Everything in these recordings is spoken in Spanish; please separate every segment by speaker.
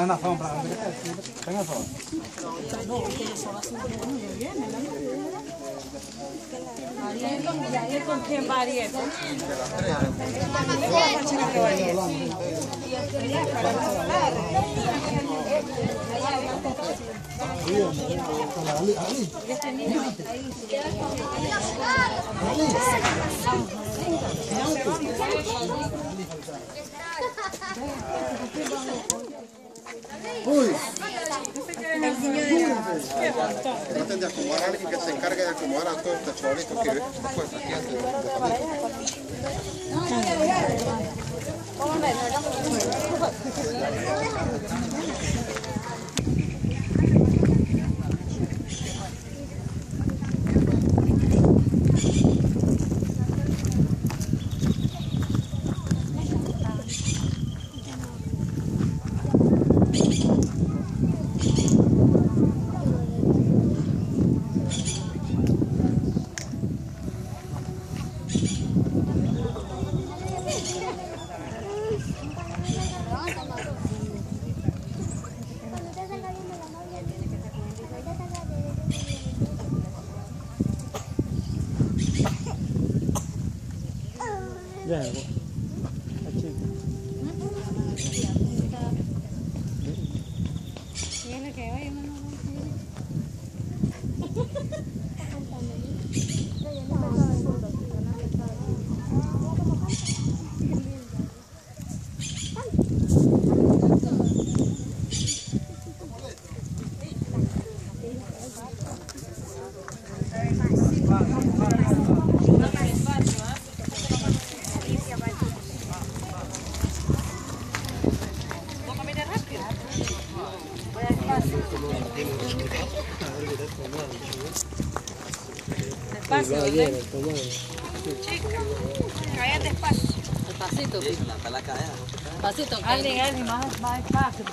Speaker 1: una sombra. Tenga sombra.
Speaker 2: ¿Con quién va Ariel?
Speaker 3: Uy. Traten de acomodar a alguien que se encargue de acomodar a todos estos chavalitos que después aquí antes de
Speaker 1: Ya,
Speaker 2: Despacio, ¿verdad? Chica, calla despacio.
Speaker 4: Despacito. Despacito.
Speaker 2: Alguien, más despacio.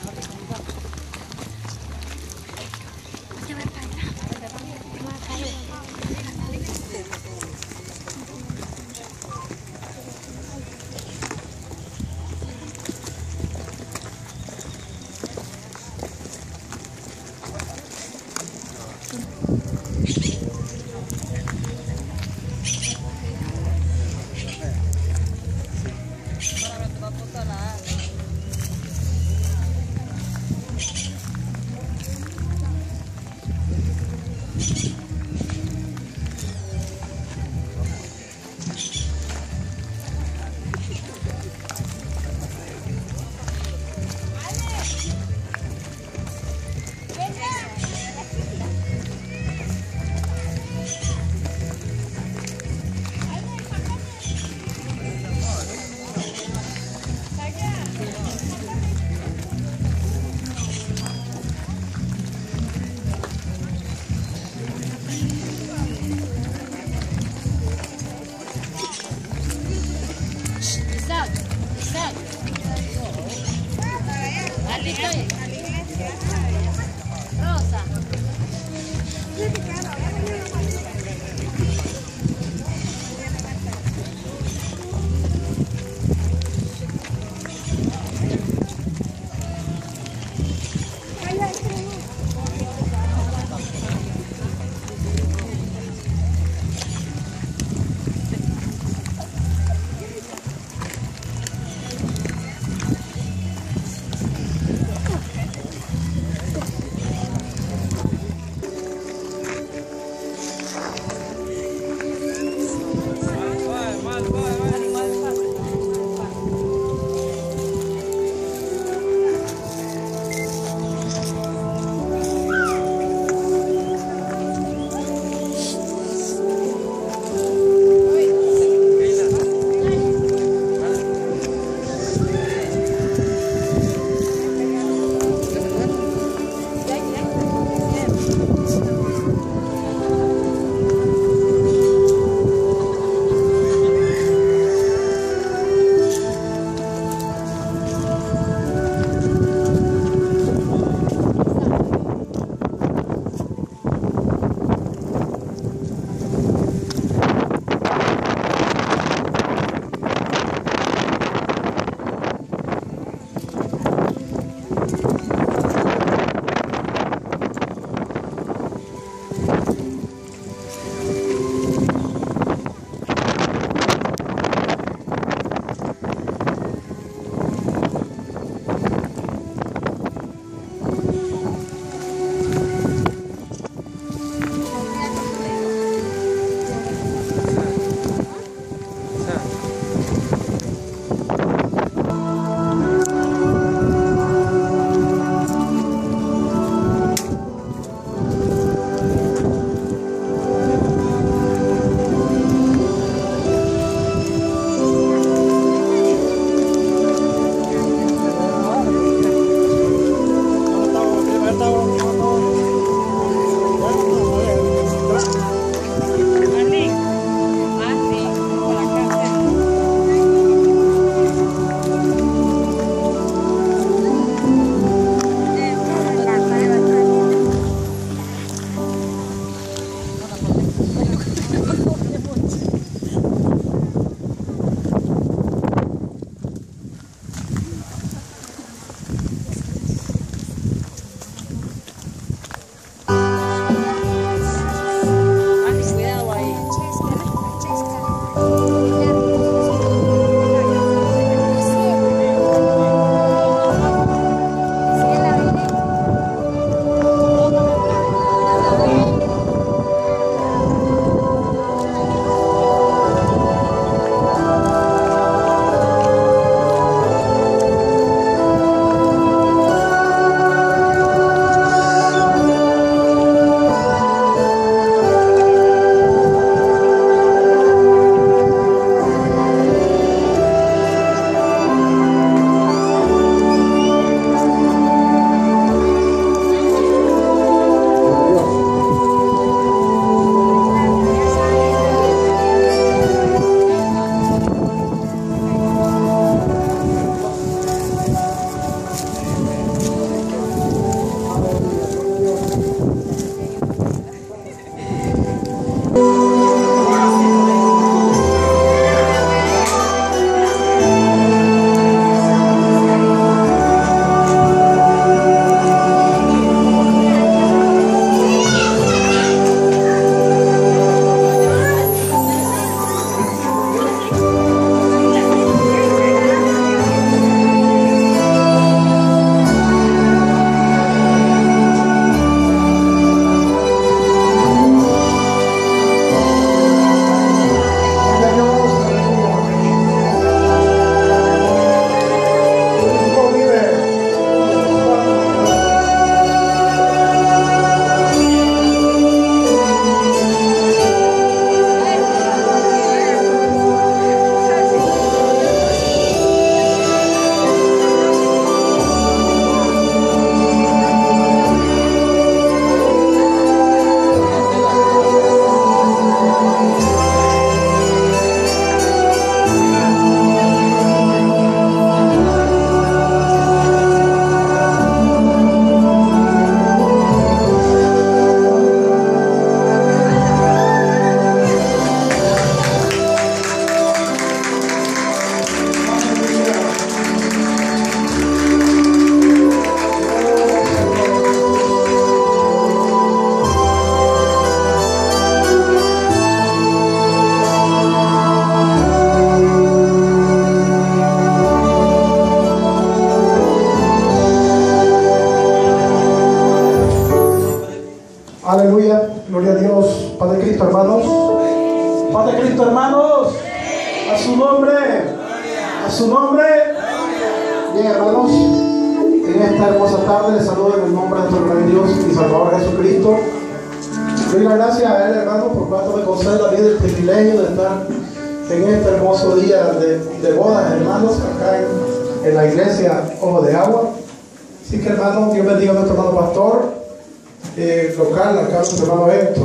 Speaker 5: Paz de Cristo, hermanos. A su nombre. A su nombre. Bien, hermanos. En esta hermosa tarde les saludo en el nombre de nuestro gran Dios y Salvador Jesucristo. Doy las gracias a Él, hermano, por cuanto me concede la vida y el privilegio de estar en este hermoso día de bodas, hermanos, acá en la iglesia Ojo de Agua. Así que, hermano, Dios bendiga a nuestro hermano pastor local, acá nuestro hermano Héctor.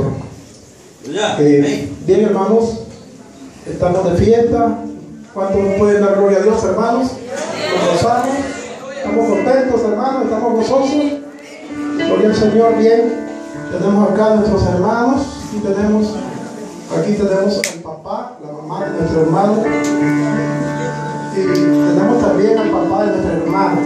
Speaker 5: Bien, hermanos, estamos de fiesta. ¿Cuántos pueden dar gloria a Dios, hermanos? Nos gozamos, estamos contentos, hermanos, estamos gozosos. Gloria al Señor. Bien, tenemos acá a nuestros hermanos y aquí tenemos al papá, la mamá de nuestro hermano, y tenemos también al papá de nuestro hermano.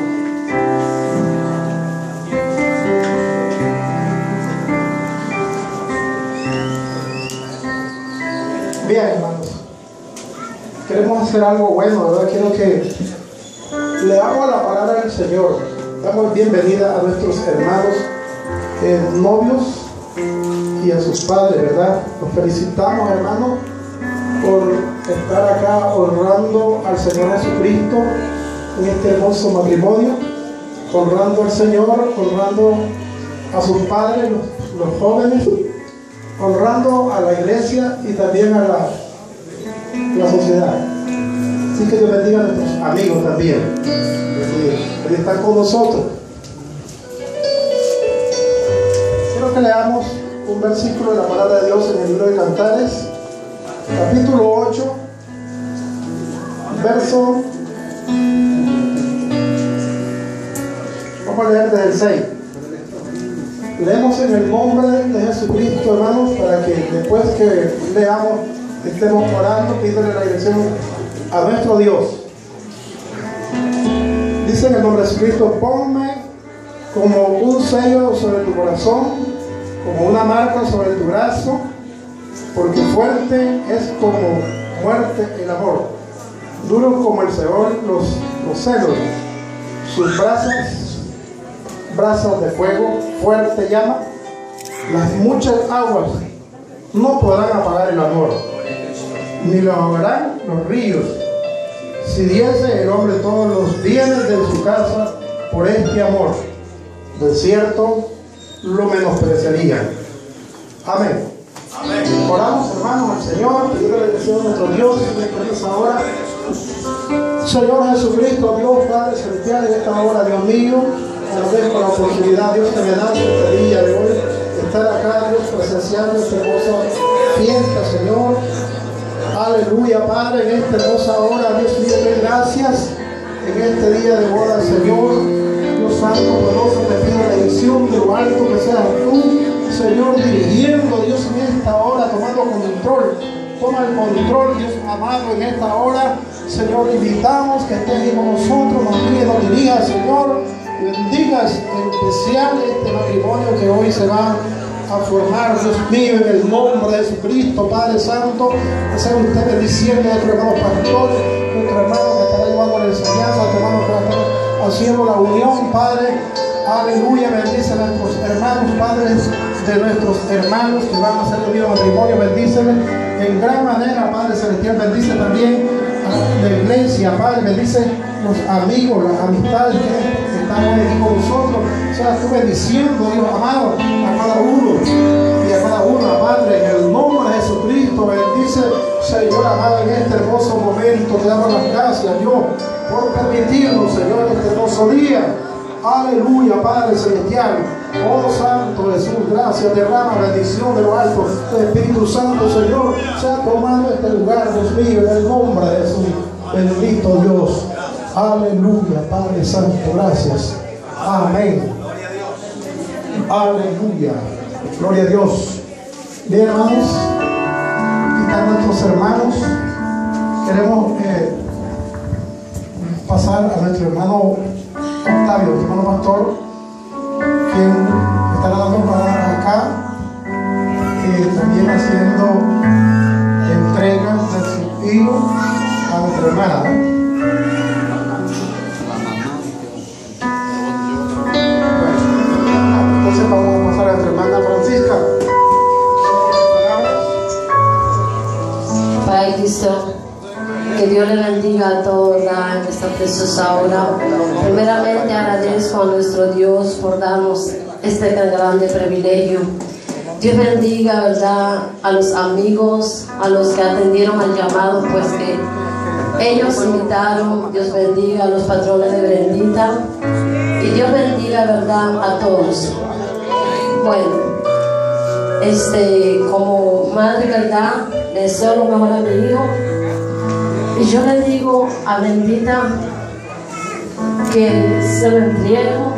Speaker 5: Bien, hermanos, queremos hacer algo bueno, ¿verdad? Quiero que leamos la palabra del Señor. Damos bienvenida a nuestros hermanos novios y a sus padres, ¿verdad? Los felicitamos, hermanos, por estar acá honrando al Señor Jesucristo en este hermoso matrimonio, honrando al Señor, honrando a sus padres, los jóvenes, honrando a la iglesia y también a la sociedad. Así que Dios bendiga a nuestros amigos también, que están con nosotros. Quiero que leamos un versículo de la palabra de Dios en el libro de Cantares, capítulo 8, verso, vamos a leer desde el 6. Leemos en el nombre de Jesucristo, hermanos, para que después que leamos estemos orando, pidiéndole la dirección a nuestro Dios. Dice en el nombre de Jesucristo: ponme como un sello sobre tu corazón, como una marca sobre tu brazo, porque fuerte es como muerte el amor, duro como el Seol los celos, sus brasas de fuego, fuerte llama, las muchas aguas no podrán apagar el amor, ni lo ahogarán los ríos. Si diese el hombre todos los bienes de su casa por este amor, de cierto lo menospreciarían. Amén. Amén. Oramos, hermanos, al Señor, pidiendo la bendición de nuestro Dios en esta hora. Señor Jesucristo, Dios Padre Celestial, en esta hora, Dios mío, agradezco la oportunidad, Dios, que me da este día de hoy, estar acá, Dios, presenciando esta hermosa fiesta, Señor. Aleluya, Padre, en esta hermosa hora, Dios mío, te gracias en este día de boda, Señor. Dios Santo, poderoso, te pido la dirección de lo alto, que seas tú, Señor, dirigiendo, Dios, en esta hora, tomando control. Toma el control, Dios amado, en esta hora. Señor, invitamos que estés ahí con nosotros, nos guíes, nos dirijas, Señor. Bendigas en especial este matrimonio que hoy se va a formar, Dios mío, en el nombre de Jesucristo, Padre Santo. Que sea usted bendiciendo a nuestro hermano pastor, nuestro hermano que estará llevando la enseñanza, nuestro hermano que va a estar haciendo la unión, Padre. Aleluya, bendice a nuestros hermanos, padres de nuestros hermanos que van a ser unidos en matrimonio, bendíceles en gran manera, Padre Celestial. Bendice también a la iglesia, Padre, bendice los amigos, las amistades que están hoy aquí con nosotros. Seas tú bendiciendo, Dios amado, a cada uno y a cada una, Padre, en el nombre de Jesucristo. Bendice, Señor amado, en este hermoso momento. Te damos las gracias, Dios, por permitirnos, Señor, este hermoso día. Aleluya, Padre Celestial. Oh Santo Jesús, gracias, derrama bendición de lo alto. El Espíritu Santo, Señor, se ha tomado este lugar, Dios mío, en el nombre de Jesús. Bendito Dios. Aleluya, Padre Santo, gracias. Amén. Aleluya. Gloria a Dios. Bien, hermanos, aquí están nuestros hermanos. Queremos pasar a nuestro hermano Octavio, nuestro hermano pastor, quien estará dando palabras acá, también haciendo entregas del hilo a nuestra hermana. Entonces vamos a pasar a nuestra hermana Francisca.
Speaker 6: Padre Cristo, que Dios le bendiga a todos en esta preciosa hora. Primeramente agradezco a nuestro Dios por darnos este tan grande privilegio. Dios bendiga, ¿verdad?, a los amigos, a los que atendieron al llamado, pues que ellos invitaron. Dios bendiga a los patrones de Brendita. Y Dios bendiga, ¿verdad?, a todos. Bueno, como madre, ¿verdad?, le deseo lo mejor a mi hijo. Y yo le digo a Brendita que se lo entrego.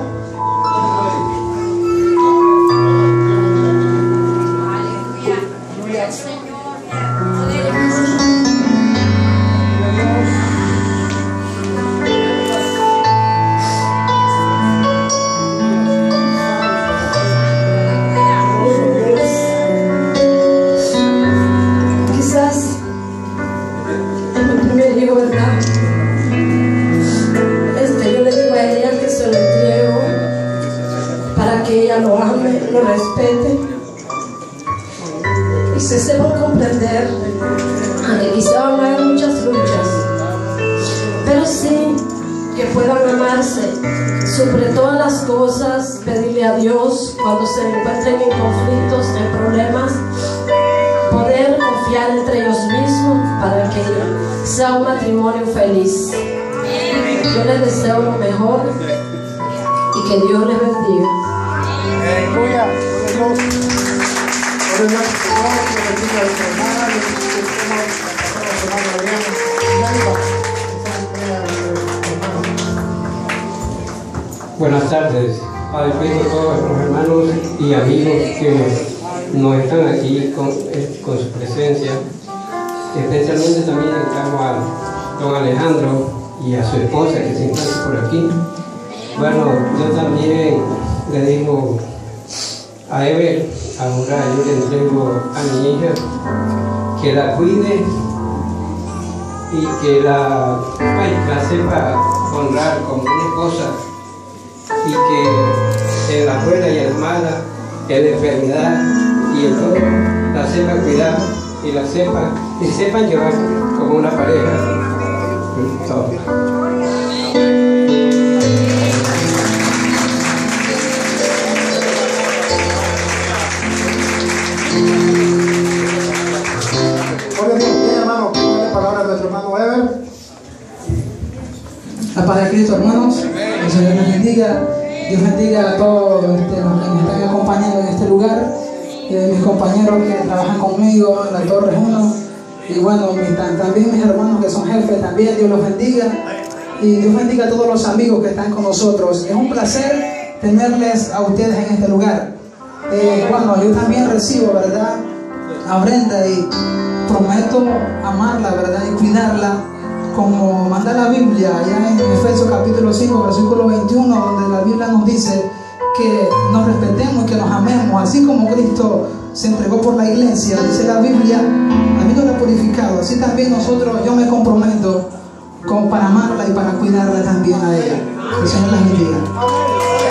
Speaker 6: Lo ame, lo respete y se sepan comprender, aunque quizá van a haber muchas luchas, pero sí que puedan amarse. Sobre todas las cosas, pedirle a Dios cuando se encuentren en conflictos, en problemas, poder confiar entre ellos mismos para que sea un matrimonio feliz. Yo les deseo lo mejor y que Dios les bendiga.
Speaker 5: Aleluya. Oremos a Dios, que bendiga a nuestra hermana,
Speaker 1: Buenas tardes, Padre Cristo, todos nuestros hermanos y amigos que nos están aquí con su presencia. Especialmente también encargo a don Alejandro y a su esposa que se encuentra por aquí. Bueno, yo también le digo a Ever, ahora yo le entrego a mi hija que la cuide y que la sepa honrar como una esposa, y que en la buena y en la mala, en la enfermedad y en todo, la sepa cuidar y sepan llevar como una pareja. Todo.
Speaker 7: La paz de Cristo, hermanos. El Señor les bendiga. Dios bendiga a todos los que me están acompañando en este lugar. Mis compañeros que trabajan conmigo en la Torre 1. Y bueno, también mis hermanos que son jefes, también Dios los bendiga. Y Dios bendiga a todos los amigos que están con nosotros. Es un placer tenerles a ustedes en este lugar. Bueno, yo también recibo, ¿verdad?, a Brenda, y prometo amarla, ¿verdad?, y cuidarla como manda la Biblia allá en Efesios capítulo 5 versículo 21, donde la Biblia nos dice que nos respetemos y que nos amemos, así como Cristo se entregó por la iglesia, dice la Biblia, habiéndola purificado. Así también yo me comprometo para amarla y para cuidarla también a ella. Que el Señor la bendiga.